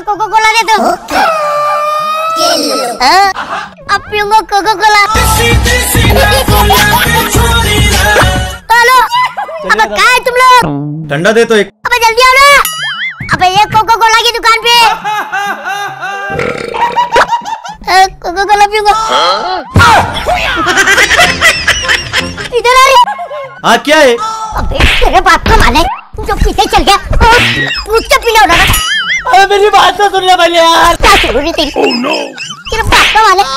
Cocoa Cola दे दो। अब पीऊंगा cocoa Cola. Hello, अब कहाँ है तुम लोग? ठंडा दे तो एक। अबे जल्दी आओ ना। अबे ये कोको कोला की दुकान पे कोको कोला पीऊंगा। इधर आ रही। हाँ क्या है? अबे तेरे बाप का माने जो पीछे चल गया पूछ के पीना होगा। अरे मेरी बात तो सुन ले पहले यार। क्या जरूरी थी? तेरे बाप का माने।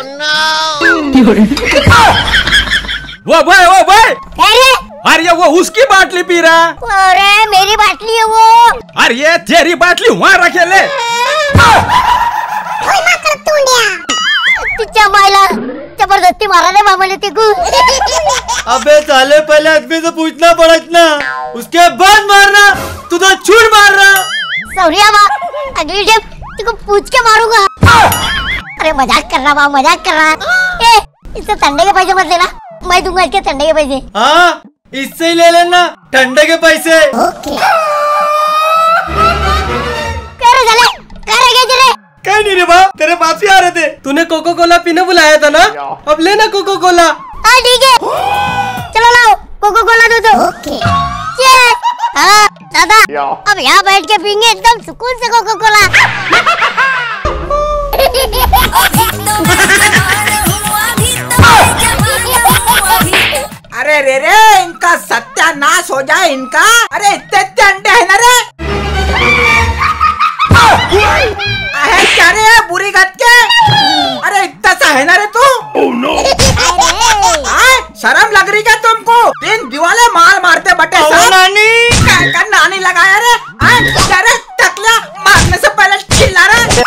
वो भाई अरे वो उसकी बाटली पी रहा। अरे मेरी बाटली है वो। अरे ये तेरी बाटली वहाँ रखे ले। जबरदस्ती मारा रे मामा ने तेको। अबे साले पहले आदमी से पूछना पड़ा इतना, उसके बाद मारना। तू तो छूट मार रहा। सौरिया माँ अगली टाइम तेको पूछ के मारूंगा। अरे मजाक कर रहा माँ, मजाक कर रहा। ए इससे ठंडे के पैसे मत लेना, मैं दूंगा इसके ठंडे के पैसे। हाँ इससे ही ले लेना ठंडे के पैसे। कहीं नहीं रे बाप, तेरे पास ही आ रहे थे। तूने कोको कोला पीने बुलाया था ना, अब लेना कोको कोला। हाँ ठीक है, चलो लाओ कोको कोला दो दो। हाँ दादा अब यहाँ बैठ के पीएंगे एकदम सुकून से कोको कोला। अरे रे इनका सत्यानाश हो जाए इनका। अरे इतने अंडे है ना रे। क्या रे बुरी गत के। अरे इतना सा है ना रे तू। शर्म लग रही क्या तुमको? तीन दिवाले मार मारते बटे नानी। नानी लगाया रे। क्या रे टकला मारने से पहले चिल्ला रहा।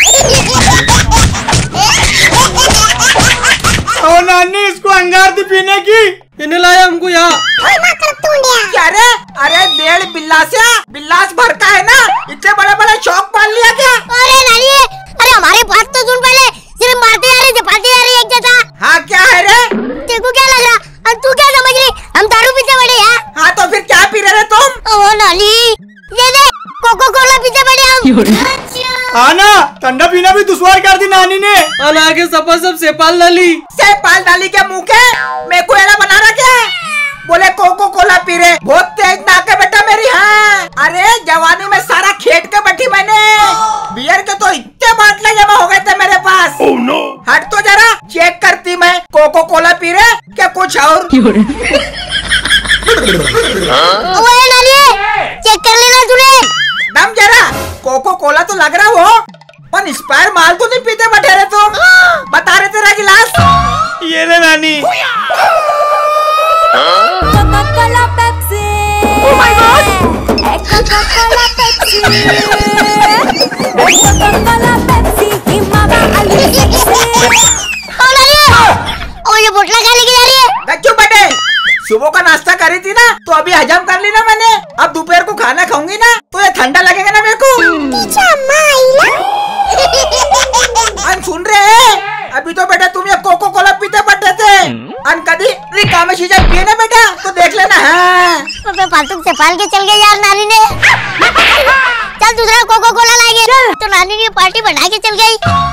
ओ नानी इसको अंगार दी पीने की, इन्हें लाया हमको यहाँ। क्या रे? अरे डेढ़ बिल्लास भर का है ना, इतने बड़े बड़े शौक पाल लिया क्या? अरे नानी, अरे हमारे पास तो सुन पहले सिर्फ मारते जा रहे, जपाते जा रहे एक जैसा। हाँ क्या है रे? तेको क्या लग रहा? तू क्या समझ रही? हम दारू पीते बड़े हैं। हाँ तो फिर क्या पी रहे तुम? ओ नानी ये दे कोको कोला पीते बड़े हम। आना ठंडा पीना भी दुश्वार कर दी नानी ने। आगे सपा सब सेपाल डाली के मुँह के मैं को एड़ा बना रहा क्या? बोले कोको कोला पी रहे, बहुत तेज नाक है बेटा मेरी। हाँ अरे जवानी में सारा खेत के बैठी मैंने। बियर के तो इतने बाटले जमा हो गए थे मेरे पास। हट तो जरा चेक करती मैं कोको कोला पी रहे क्या कुछ और। ओए नानी चेक कर लेना तूने। दम जरा, कोको कोला तो लग रहा वो, पर इंस्पायर माल तो नहीं पीते बैठे रहे तुम। बता रहे तेरा गिलास ये ले नानी। Coca Cola Pepsi. Oh my god. Coca Cola Pepsi. Coca Cola Pepsi हिमावा अली सेक्सी। ओ ये बोतल क्या लेके जा रही है? बच्चों बटे सुबह का नाश्ता करी थी ना, तो अभी हजम कर ली ना मैंने। अब दोपहर को खाना खाऊंगी ना तो ये ठंडा लगेगा ना मेरे को। सुन रहे हैं? अभी तो बेटा तुम ये कोको कोला पीते पड़ते थे। अन कभी रिका में शीशा पिए ना बेटा तो देख लेना। है फालतू से पाल के चल गए यार नानी ने। चल दूसरा कोको कोला लाएंगे। तो नानी ने पार्टी बना के चल गई।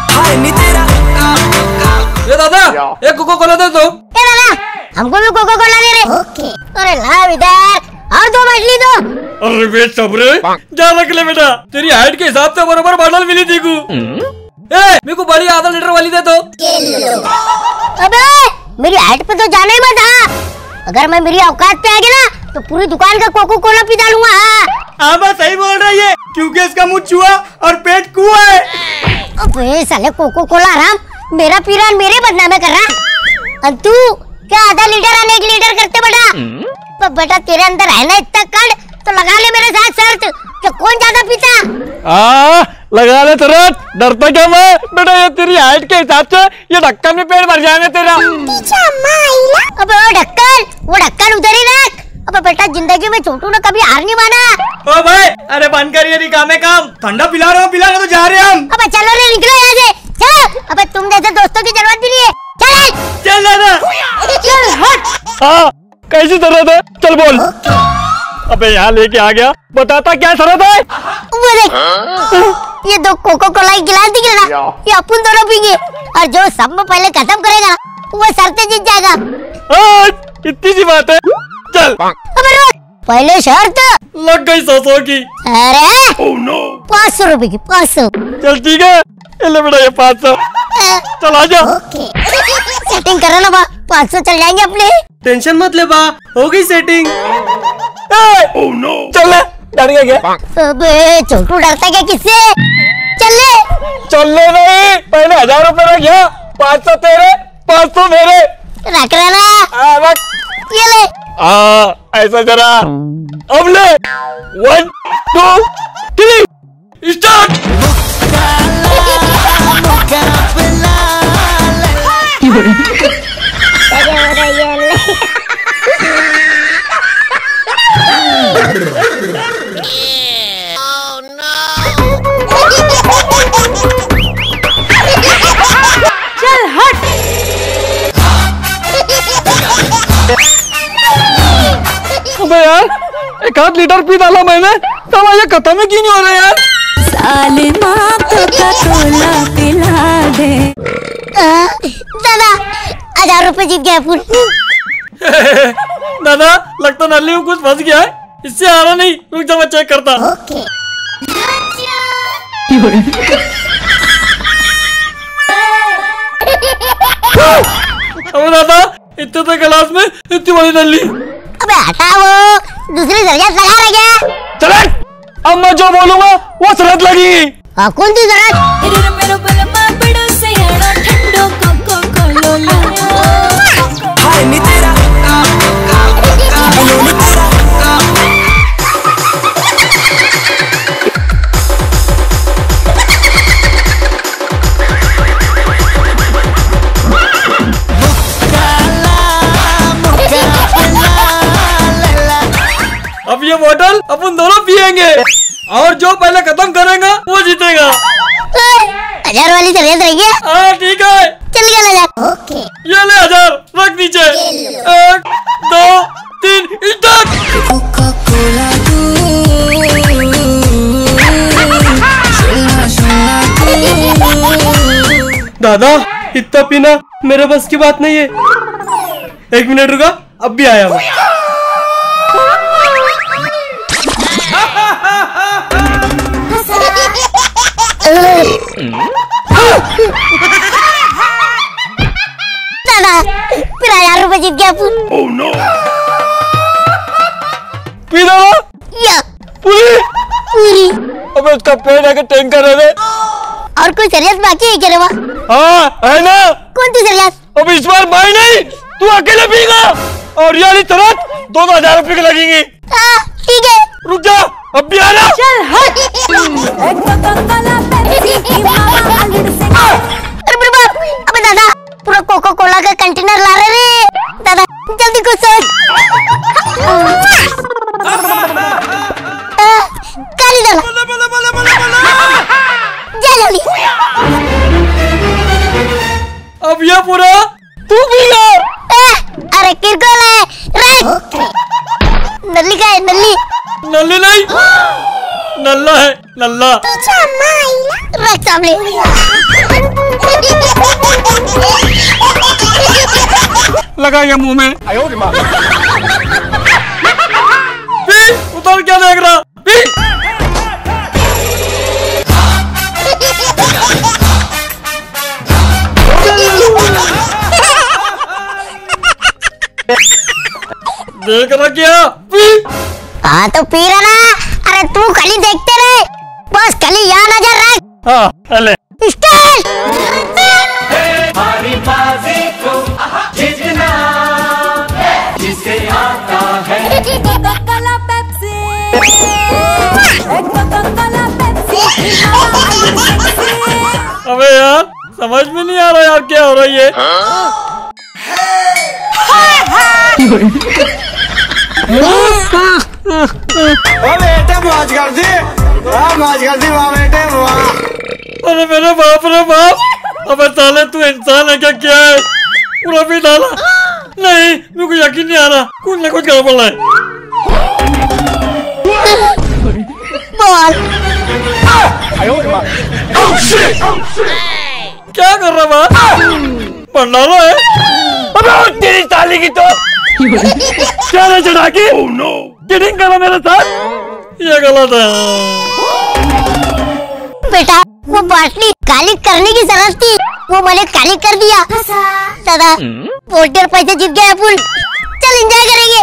ये दादा एक कोको कोला दे दो। दादा हमको भी कोको कोला दे रहे। अरे ला इधर और दो बाटली दो। अरे बेट सबरे जा रख ले बेटा, तेरी हाइट के हिसाब से बराबर बॉटल मिली थी को। मेरे को बड़ी आधा लीटर वाली दे दो। अबे मेरी हाइट पे तो जाना ही मत। अगर मैं मेरी औकात पे आ गया ना तो पूरी दुकान का कोको कोला पी डालूंगा। हाँ बस सही बोल रही है, क्योंकि इसका मुंह चूहा और पेट कुआं है। अबे साले कोको कोला आराम मेरा पी रहा, मेरे बदनामे कर रहा। तू क्या आधा लीटर और 1 लीटर करते बेटा? तो बेटा तेरे अंदर है ना इतना कड़, तो लगा ले मेरे साथ शर्त कि कौन ज्यादा पीता। लगा ले तुरंत, डरता क्या मैं? बेटा ये तेरी हाइट के हिसाब से ये ढक्कन में पेट भर जाएगा तेरा। अबे वो ढक्कन उधर ही रख। अबे बेटा जिंदगी में छोटू ने कभी हार नहीं माना। ओ भाई अरे बंद करिए निकामे काम, ठंडा पिला रहा हूँ तो जा रहे हैं हम। अबे चलो रे निकलो यहाँ से, चलो। अबे तुम जैसे दोस्तों की जरूरत भी नहीं है। चल दादा चल हट। हाँ कैसी जरूरत है? चल बोल। अबे यहाँ लेके आ गया, बताता क्या जरूरत है? वो देख ये 2 कोको कोला की गिलास दिख रहा ना, ये अपन दोनों पीएंगे और जो सब में पहले खत्म करेगा ना वो शर्तें जीत जाएगा। इतनी सी बात है, चल। अबे रुक, पहले शर्त लग गई 100 की। अरे 500 रुपए की, 500। चल ठीक है, ले बेटा ये 500। चल आजा। ओके सेटिंग करो ना बा, 500 चल जाएंगे अपने। टेंशन मत ले बा, हो गई सेटिंग। चल ले, डर गया क्या? अबे छोटू डरता क्या किससे? चल ले। चल ले नहीं, पहले 1000 रुपए रख गया, 500 तेरे 500 मेरे। रख रहा ना, रख। ये ले। ऐसा जरा, अब ले। 1 2 3 स्टार्ट। चल हट। अबे यार, 1 लीटर पी डाला मैंने, साला ये खत्म ही क्यों नहीं हो रहा यार? साले माँ को कोला पिला दे। दादा 1000 रुपए जीत गया अपन। दादा लगता नल्ली में कुछ फंस गया है, इससे आ रहा नहीं। रुक जा मैं चेक करता। ओके अब दादा इतने तो गिलास में इतनी बड़ी नल्ली। अबे हटा, वो दूसरी जरूरत लगा रह गया। चल, अब मैं जो बोलूंगा वो शरत लगेगी। कौन सी जरूरत? रे मेरो बलमा बड़ो से यारा ठंडो कोको कोलो लो। हाय नी तेरा हेलो नी तेरा। अब ये बोतल अपन दोनों पिएंगे और जो पहले खत्म करेगा वो जीतेगा। 1000 वाली जरूरत रही है। हाँ ठीक है, चल गया 1000। ओके ये ले 1000 रख नीचे। 1 2 3 स्टार्ट। कोको कोला दादा इतना पीना मेरे बस की बात नहीं है। 1 मिनट रुका, अब भी आया मैं। दादा फिर 1000 रुपए जीत गया अपन। पी दो या पूरी। पूरी। अबे उसका पेट आके टैंकर है। और कोई जरूरत बाकी है क्या रे? हाँ है ना। कौन सी जरूरत? अब इस बार मैं नहीं, तू अकेले पीगा और ये वाली तरह 2000 रुपए की लगेंगी। ठीक है, रुक जा, अब भी आना। चल हट। एक कोको कोला पेप्सी मामा अलड़ से। अरे बाप, अबे दादा पूरा कोको कोला का कंटेनर ला रहे रे। दादा जल्दी कुछ सोच। काली दादा जा जल्दी। अब ये पूरा तू पीगा। अरे किरकोल है राइट। नल्ली का है, नल्ली। नल्ली नहीं, नल्ला है, नल्ला। रख सामने। लगा ये मुंह में। पी, उतर क्या देख रहा? पी। देख रहा क्या? पी। हाँ तो पी रहा ना। अरे तू खाली देखते रहे, बस खाली यहाँ नजर रख। हाँ अले स्टार्ट। हमारी बाजी को जीतना जिसे आता है। Coca Cola Pepsi. एक कोको कोला पेप्सी मामा अलड़ से। अबे यार समझ में नहीं आ रहा यार क्या हो रहा है ये। ओ बेटे मौज कर दी, वाह मौज कर दी, वाह बेटे वाह। अरे मेरे बाप रे बाप, अबे साले तू इंसान है क्या है? पूरा भी डाला। नहीं मेरे को यकीन नहीं आ रहा, कुछ ना कुछ गड़बड़ है। बॉल क्या कर रहा बा? भंडारा है? अबे तेरी ताली की तो क्या रे चढ़ा के? किडिंग करा मेरे साथ? ये गलत है। बेटा वो बाटली काली करने की जरूरत थी, वो मैंने काली कर दिया। दादा वोटर पैसे जीत गए अपन, चल एंजॉय करेंगे।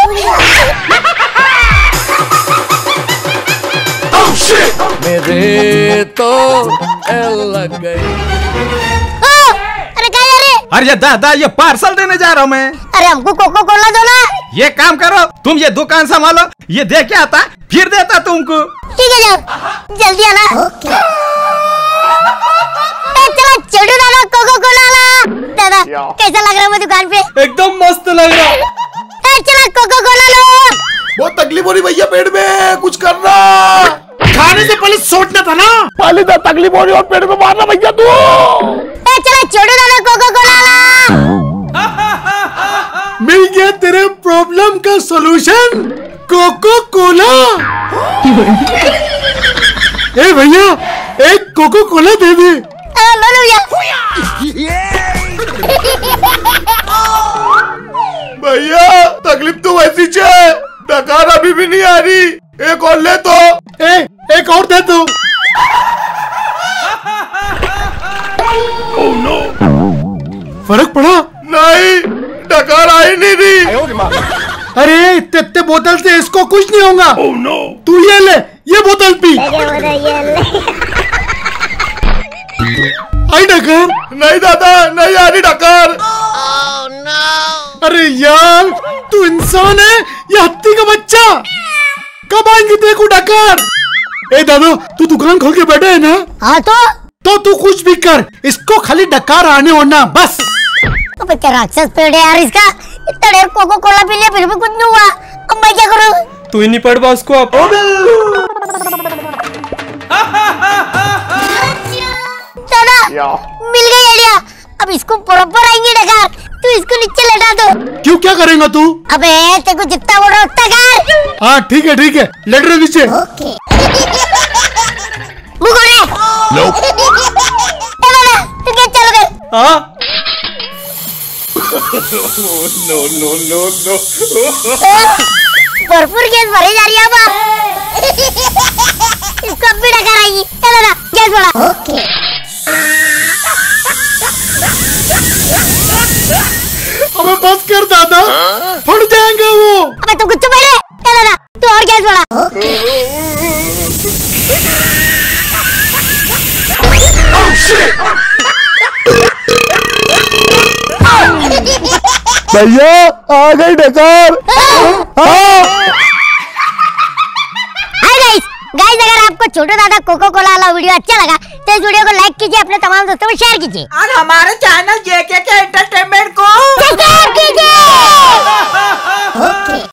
मेरे तो लग गई। अरे क्या यार? अरे दादा ये पार्सल देने जा रहा हूँ मैं। अरे हमको कोको कोला दो ना। ये काम करो, तुम ये दुकान संभालो, ये दे के आता फिर देता तुमको। ठीक है जाओ, जल्दी आना। चलो छोटू दादा कोको कोला ला। दादा कैसा लग रहा है मैं दुकान पे? एकदम मस्त लग रहा है। चलो कोको कोला लो। बहुत तकलीफ हो रही भैया पेट में, कुछ करना। खाने से पहले सोचना था ना। पहले तो तकलीफ हो रही और पेट में मारना भैया तू। चलो छोटू दादा कोको कोला ला। मिल गया तेरे प्रॉब्लम का सॉल्यूशन, कोको कोला। ए भैया एक कोको कोला दे दे। लो भैया। भैया तकलीफ तो वैसी है, डकार अभी भी नहीं आ रही। एक और ले तो। एक और दे तो। oh, no. फर्क पड़ा? नहीं डकार आ ही नहीं रही। अरे इतने बोतल से इसको कुछ नहीं होगा। oh, no. तू ये ले, ये बोतल पी। आई डकार? नहीं दादा नहीं आ रही डकार। oh, no. अरे यार तू इंसान है या हत्ती का बच्चा? कब आएंगे तेरे को डकार? ए दादा तू दुकान खोल के बैठे है ना? हाँ तो तू कुछ भी कर, इसको खाली डकार आने होना बस। तो क्या राक्षस पेड़ है यार इसका? इतना देर कोको कोला पी लिया फिर भी कुछ नहीं हुआ, अब मैं क्या करूँ? तू ही नहीं पढ़ बा उसको आप। दादा मिल गई आइडिया, अब इसको प्रॉपर आएंगे डकार। तू इसको नीचे लेटा दो। क्यों क्या करेगा तू? अबे तेरे को जितना बोल रहा उतना कर। हाँ ठीक है लेट रहे नीचे। मुँह खोल रे। दादा तू क्या चालू कर? हाँ भरपूर गैस भरी जा रही है अब। इसको अब भी डकार आएगी। दादा गैस बढ़ा। अबे बस कर दादा, फट जाएंगे वो। अबे तू कुछ चुप रह। दादा तू और गैस बढ़ा। भैया आ गई डकार। हाय गाइस अगर आपको छोटू दादा कोको कोला वाला वीडियो अच्छा लगा तो इस वीडियो को लाइक कीजिए, अपने तमाम दोस्तों में शेयर कीजिए और हमारे चैनल जेके के एंटरटेनमेंट को सब्सक्राइब कीजिए।